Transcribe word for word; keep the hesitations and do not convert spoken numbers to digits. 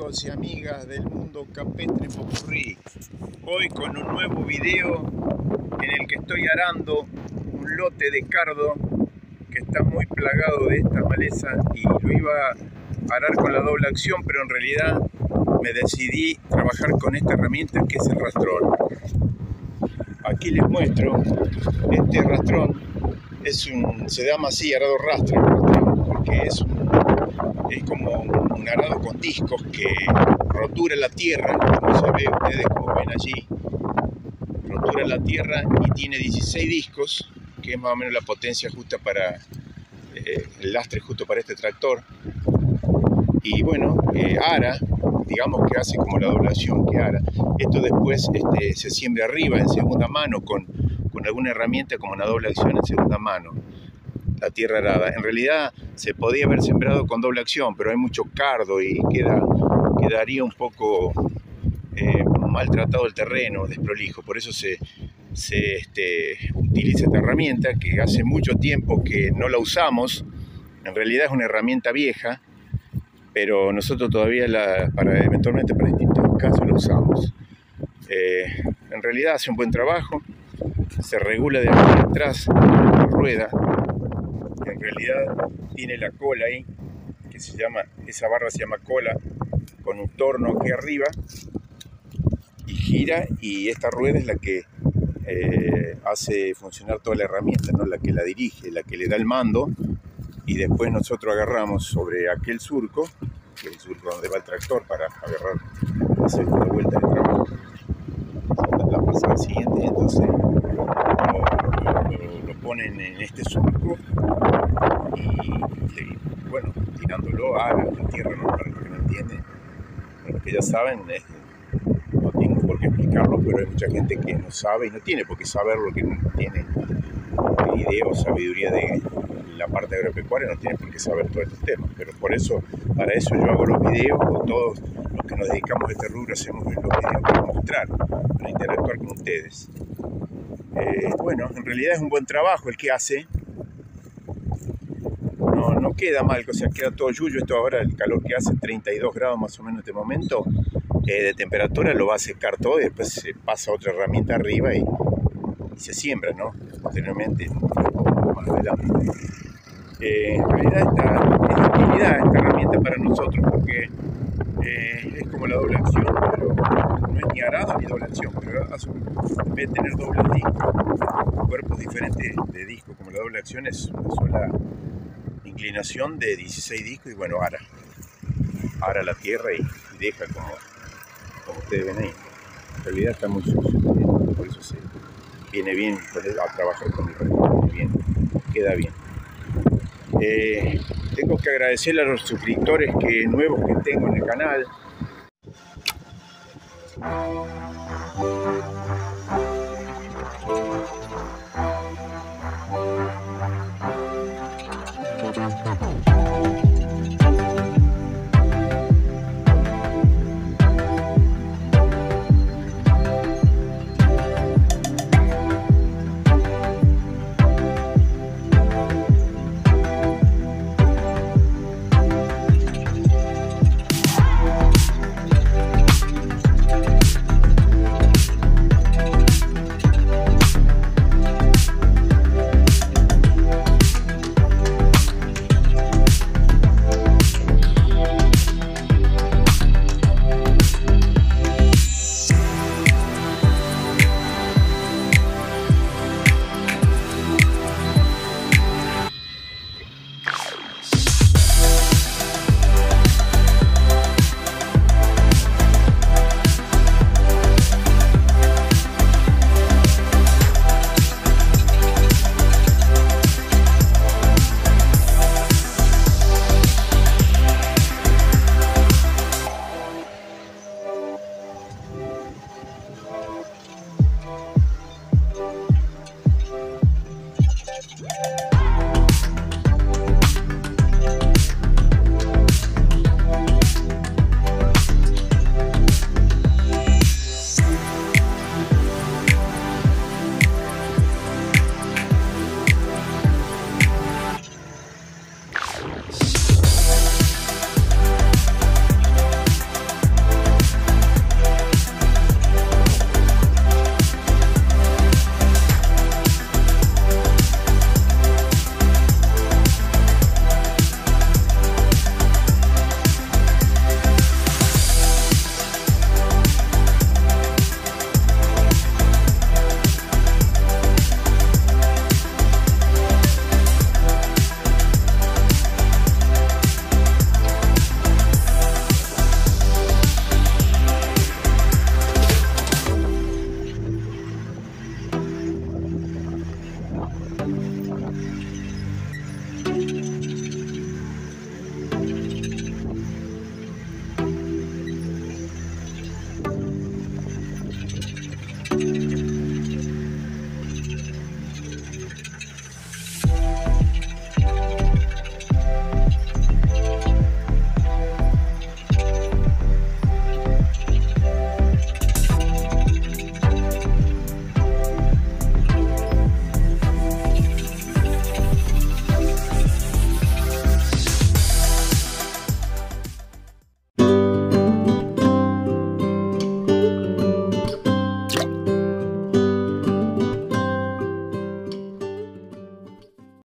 amigos y amigas del mundo campestre popurrí. Hoy con un nuevo video en el que estoy arando un lote de cardo que está muy plagado de esta maleza y lo iba a arar con la doble acción, pero en realidad me decidí trabajar con esta herramienta que es el rastrón. Aquí les muestro, este rastrón es un, se llama así, arado rastro, porque es, un, es como un arado con discos que rotura la tierra, como se ve ustedes, como ven allí, rotura la tierra y tiene dieciséis discos, que es más o menos la potencia justa para, eh, el lastre justo para este tractor. Y bueno, eh, ara, digamos que hace como la doblación que ara. Esto después este, se siembra arriba en segunda mano con, con alguna herramienta como una doble acción en segunda mano, la tierra arada. En realidad se podía haber sembrado con doble acción, pero hay mucho cardo y queda, quedaría un poco eh, maltratado el terreno, desprolijo. Por eso se, se este, utiliza esta herramienta que hace mucho tiempo que no la usamos. En realidad es una herramienta vieja, pero nosotros todavía la, para, eventualmente para distintos casos la usamos. Eh, en realidad hace un buen trabajo, se regula de atrás la rueda, que en realidad tiene la cola ahí, que se llama, esa barra se llama cola, con un torno aquí arriba, y gira, y esta rueda es la que eh, hace funcionar toda la herramienta, ¿no? La que la dirige, la que le da el mando. Y después nosotros agarramos sobre aquel surco, que es el surco donde va el tractor para agarrar la segunda vuelta del trabajo, la pasada siguiente, entonces lo, lo, lo ponen en este surco y, y bueno, tirándolo a la tierra, ¿no? Para los que no entienden, para los que ya saben, eh, no tengo por qué explicarlo, pero hay mucha gente que no sabe y no tiene por qué saber lo que no tiene idea o sabiduría de la parte agropecuaria, no tiene por qué saber todos estos temas, pero por eso, para eso yo hago los videos, o todos los que nos dedicamos a este rubro hacemos los videos para mostrar, para interactuar con ustedes. Eh, bueno, en realidad es un buen trabajo el que hace, no, no queda mal, o sea, queda todo yuyo. Esto ahora, el calor que hace, treinta y dos grados más o menos en este momento, eh, de temperatura, lo va a secar todo y después se pasa otra herramienta arriba y, y se siembra, ¿no? Posteriormente, más adelante. Eh, en realidad esta, es de utilidad esta herramienta para nosotros porque eh, es como la doble acción, pero no es ni arado ni doble acción, pero hace, en vez de tener doble disco, cuerpos diferentes de disco, como la doble acción es una sola inclinación de dieciséis discos y bueno, ara, ara la tierra y, y deja como, como ustedes ven ahí. En realidad está muy sucio, por eso se viene bien a trabajar con el resto, bien, queda bien. Eh, tengo que agradecerle a los suscriptores que, nuevos que tengo en el canal.